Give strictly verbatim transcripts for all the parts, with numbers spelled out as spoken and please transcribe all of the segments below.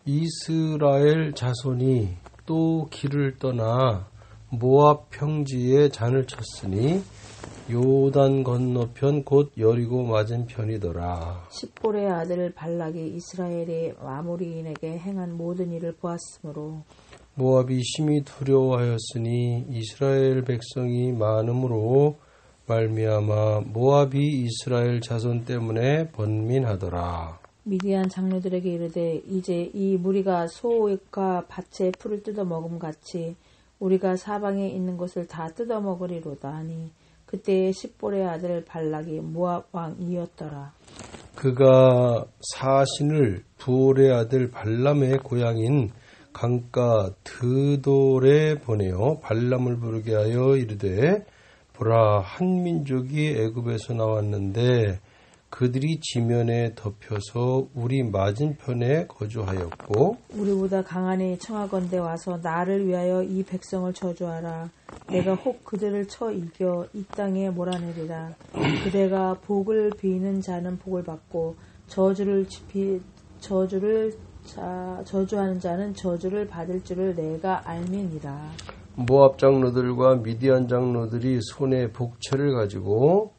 이스라엘 자손이 또 길을 떠나 모압 평지에 잔을 쳤으니 요단 건너편 곧 여리고 맞은편이더라. 십볼의 아들 발락이 이스라엘의 아모리인에게 행한 모든 일을 보았으므로 모압이 심히 두려워하였으니 이스라엘 백성이 많음으로 말미암아 모압이 이스라엘 자손 때문에 번민하더라. 미디안 장로들에게 이르되 이제 이 무리가 소가 밭에 풀을 뜯어 먹음 같이 우리가 사방에 있는 것을 다 뜯어 먹으리로다 하니 그때에 십볼의 아들 발락이 모압 왕이었더라. 그가 사신을 부올의 아들 발람의 고향인 강가 드돌에 보내어 발람을 부르게 하여 이르되 보라 한 민족이 애굽에서 나왔는데 그들이 지면에 덮여서 우리 맞은편에 거주하였고 우리보다 강하니 청하건대 와서 나를 위하여 이 백성을 저주하라. 내가 혹 그들을 쳐 이겨 이 땅에 몰아내리라. 그대가 복을 비는 자는 복을 받고 저주를 비, 저주를 자, 저주하는 자는 저주를 받을 줄을 내가 알미니라. 모압 장로들과 미디안 장로들이 손에 복채를 가지고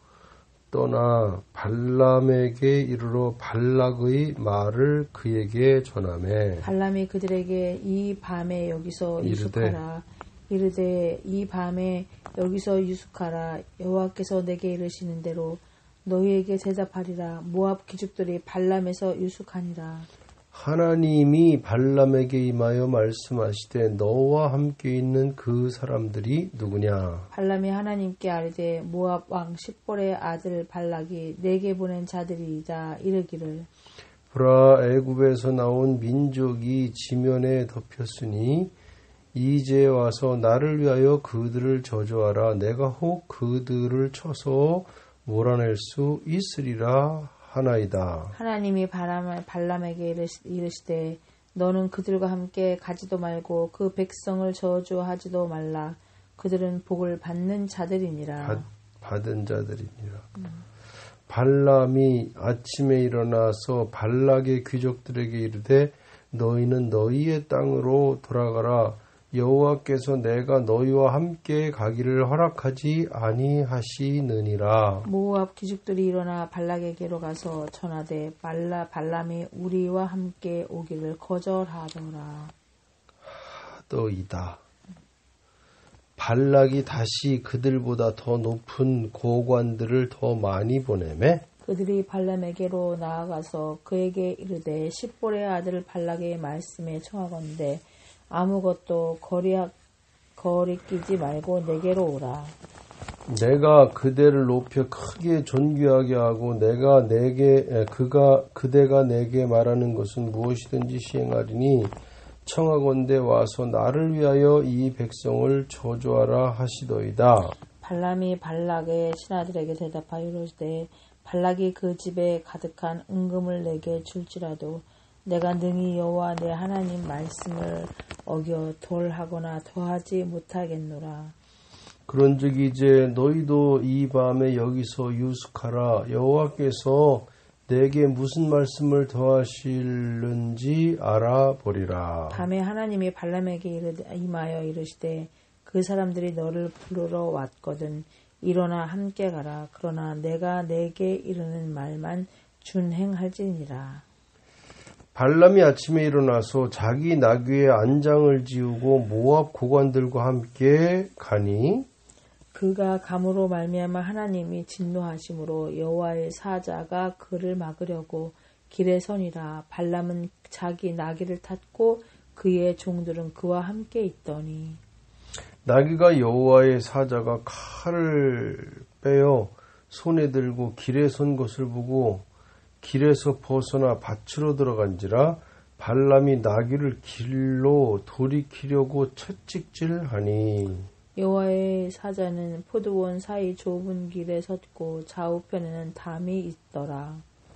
떠나 발람에게 이르러 발락의 말을 그에게 전하매 발람이 그들에게 이 밤에 여기서 유숙하라. 이르되 이 밤에 여기서 유숙하라. 여호와께서 내게 이르시는 대로 너희에게 대답하리라. 모압 귀족들이 발람에서 유숙하니라. 하나님이 발람에게 임하여 말씀하시되 너와 함께 있는 그 사람들이 누구냐? 발람이 하나님께 아뢰되 모압 왕 십볼의 아들 발락이 내게 보낸 자들이다 이르기를 보라 애굽에서 나온 민족이 지면에 덮였으니 이제 와서 나를 위하여 그들을 저주하라. 내가 혹 그들을 쳐서 몰아낼 수 있으리라 하나이다. 하나님이 발람, 발람에게 이르시되 너는 그들과 함께 가지도 말고 그 백성을 저주하지도 말라. 그들은 복을 받는 자들이니라. 받, 받은 자들이니라. 음. 발람이 아침에 일어나서 발락의 귀족들에게 이르되 너희는 너희의 땅으로 돌아가라. 여호와께서 내가 너희와 함께 가기를 허락하지 아니하시느니라. 모압 귀족들이 일어나 발락에게로 가서 전하되 발라 발람이 우리와 함께 오기를 거절하더라. 하더이다. 발락이 다시 그들보다 더 높은 고관들을 더 많이 보내매 그들이 발람에게로 나아가서 그에게 이르되 십볼의 아들 발락의 말씀에 청하건대 아무것도 거리, 거리끼지 말고 내게로 오라. 내가 그대를 높여 크게 존귀하게 하고 내가 내게 그가 그대가 내게 말하는 것은 무엇이든지 시행하리니 청하건대 와서 나를 위하여 이 백성을 저주하라 하시더이다. 발람이 발락의 신하들에게 대답하여 이르되 발락이 그 집에 가득한 은금을 내게 줄지라도 내가 능히 여호와 내 하나님 말씀을 어겨 덜하거나 더하지 못하겠노라. 그런즉 이제 너희도 이 밤에 여기서 유숙하라. 여호와께서 내게 무슨 말씀을 더하실는지 알아보리라. 밤에 하나님이 발람에게 이르되, 임하여 이르시되 그 사람들이 너를 부르러 왔거든 일어나 함께 가라. 그러나 내가 내게 이르는 말만 준행할지니라. 발람이 아침에 일어나서 자기 나귀에 안장을 지우고 모압 고관들과 함께 가니 그가 감으로 말미암아 하나님이 진노하심으로 여호와의 사자가 그를 막으려고 길에 서니라. 발람은 자기 나귀를 탔고 그의 종들은 그와 함께 있더니 나귀가 여호와의 사자가 칼을 빼어 손에 들고 길에 선 것을 보고 길에서 벗어나 밭으로 들어간지라. 발람이 나귀를 길로 돌이키려고 채찍질하니 여호와의 사자는 포도원 사이 좁은 길에 섰고 좌우편에는 담이 있더라.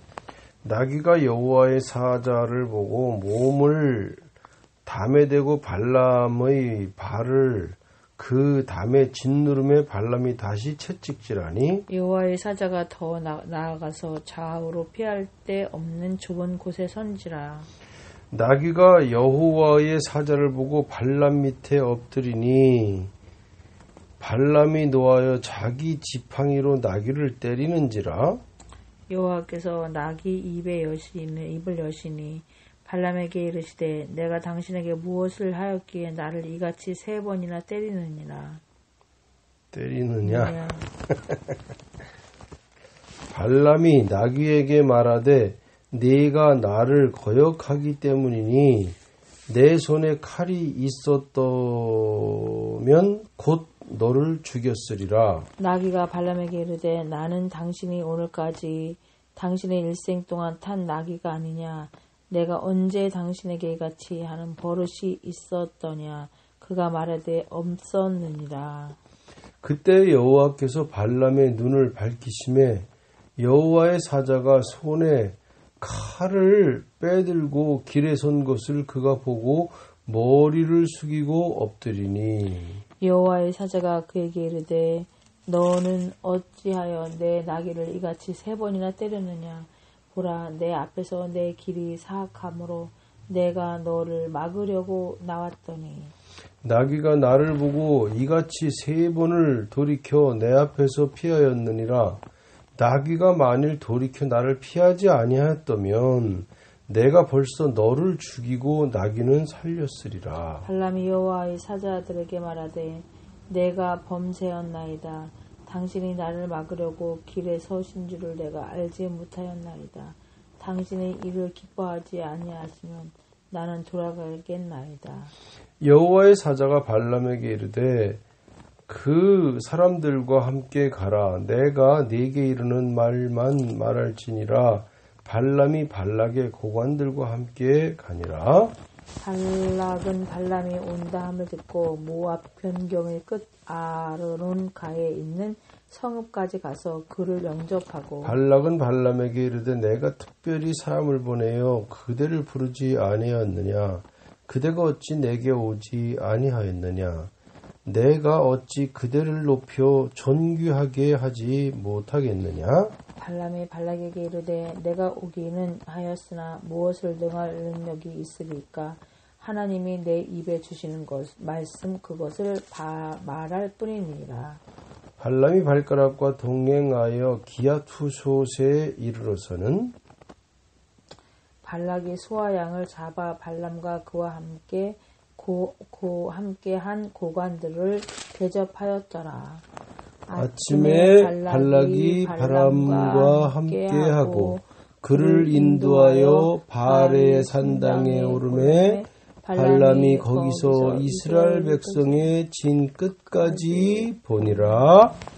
나귀가 여호와의 사자를 보고 몸을 담에 대고 발람의 발을 그 담에 짓누름에 발람이 다시 채찍질하니 여호와의 사자가 더 나, 나아가서 좌우로 피할 데 없는 좁은 곳에 선지라. 나귀가 여호와의 사자를 보고 발람 밑에 엎드리니 발람이 노하여 자기 지팡이로 나귀를 때리는지라. 여호와께서 나귀 입에 여시니 입을 여시니 발람에게 이르시되 내가 당신에게 무엇을 하였기에 나를 이같이 세 번이나 때리느니라. 때리느냐? 네. 발람이 나귀에게 말하되 네가 나를 거역하기 때문이니 내 손에 칼이 있었더면 곧 너를 죽였으리라. 나귀가 발람에게 이르되 나는 당신이 오늘까지 당신의 일생 동안 탄 나귀가 아니냐. 내가 언제 당신에게 이같이 하는 버릇이 있었더냐. 그가 말하되 없었느니라. 그때 여호와께서 발람의 눈을 밝히심에 여호와의 사자가 손에 칼을 빼들고 길에 선 것을 그가 보고 머리를 숙이고 엎드리니 여호와의 사자가 그에게 이르되 너는 어찌하여 내 나귀를 이같이 세 번이나 때렸느냐. 보라 내 앞에서 내 길이 사악함으로 내가 너를 막으려고 나왔더니 나귀가 나를 보고 이같이 세 번을 돌이켜 내 앞에서 피하였느니라. 나귀가 만일 돌이켜 나를 피하지 아니하였다면 내가 벌써 너를 죽이고 나귀는 살렸으리라. 발람이 여호와의 사자들에게 말하되 내가 범죄였나이다. 당신이 나를 막으려고 길에 서신 줄을 내가 알지 못하였나이다. 당신이 이를 기뻐하지 아니하시면 나는 돌아가겠나이다. 여호와의 사자가 발람에게 이르되 그 사람들과 함께 가라. 내가 네게 이르는 말만 말할지니라. 발람이 발락의 고관들과 함께 가니라. 발락은 발람이 온다 함을 듣고 모압 변경의 끝 아르논 가에 있는 성읍까지 가서 그를 영접하고 발락은 발람에게 이르되 내가 특별히 사람을 보내어 그대를 부르지 아니하였느냐. 그대가 어찌 내게 오지 아니하였느냐. 내가 어찌 그대를 높여 존귀하게 하지 못하겠느냐. 발람이 발락에게 이르되 내가 오기는 하였으나 무엇을 능할 능력이 있으리까. 하나님이 내 입에 주시는 것 말씀 그것을 바, 말할 뿐이니라. 발람이 발가락과 동행하여 기앗후솥에 이르러서는 발락이 소와 양을 잡아 발람과 그와 함께 고, 고 함께 한 고관들을 대접하였더라. 아침에 발락이 바람과 함께하고 그를 인도하여 바알의 산당에 오르매 발람이 거기서 이스라엘 백성의 진 끝까지 보니라.